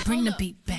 Bring the beat back.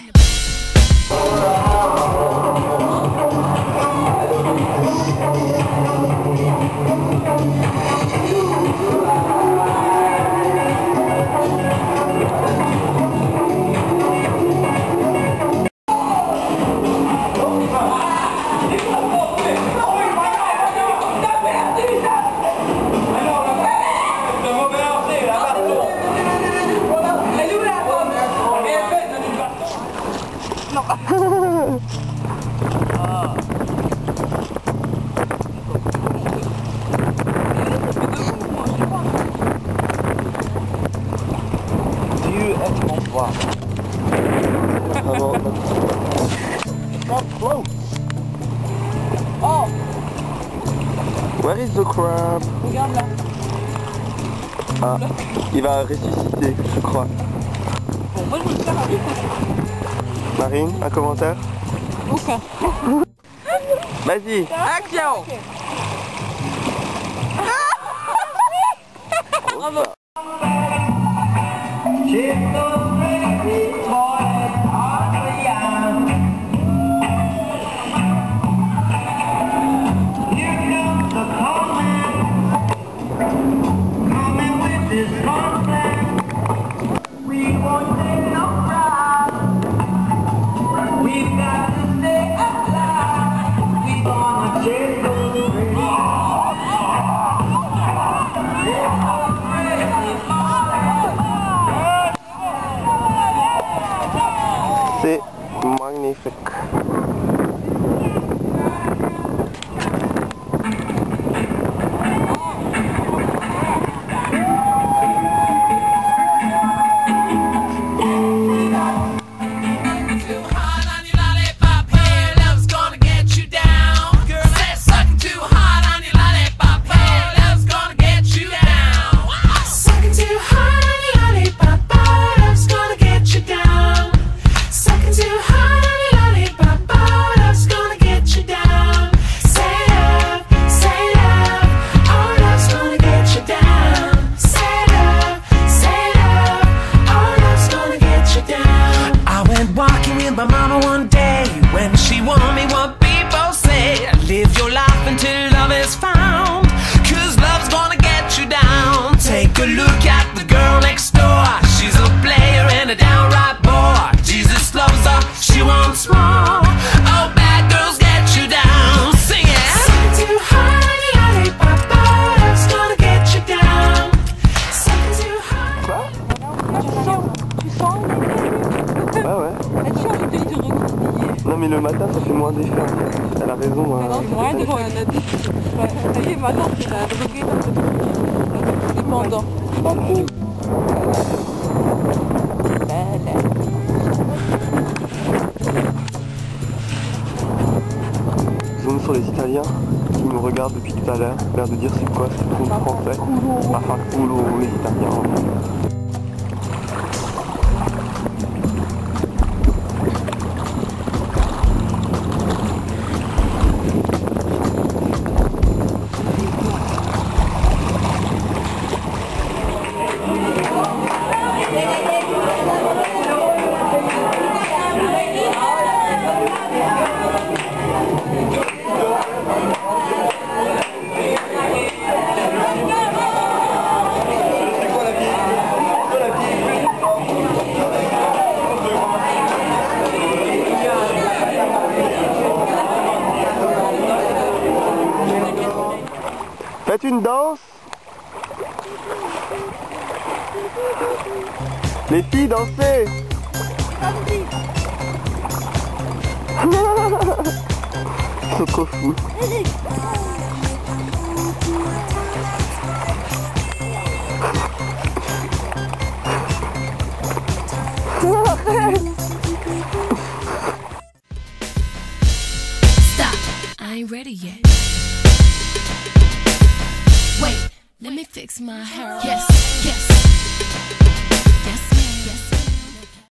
Oh! Where is the crab? Regarde là. Ah, il va ressusciter, je crois. Bon, moi je vais le faire avec. Marine, un commentaire? Aucun. Vas-y. Action! Bravo. C'est magnifique. My mama one day, when she warned me what people say, live your life until love is found, 'cause love's gonna get you down. Take a look at the girl next door. She's a player and a downright bore. Jesus loves her, she wants more. Oh, bad girls get you down. Sing it. Second to honey, honey, papa, love's gonna get you down. Second to honey. Tu sens? Ah ouais. Non mais le matin ça fait moins d'effet en fait. Elle a raison. Ouais, devant un adulte. Ouais, ça y est, maintenant tu l'as drogué dans ce dépendant. Zoom sur les Italiens qui nous regardent depuis tout à l'heure. L'air de dire c'est quoi ce truc français. Enfin culo les Italiens. Faites une danse. Les filles, dansez. Ils sont trop fous. Stop, I ain't ready yet. Wait, let me fix my hair. Yes, yes.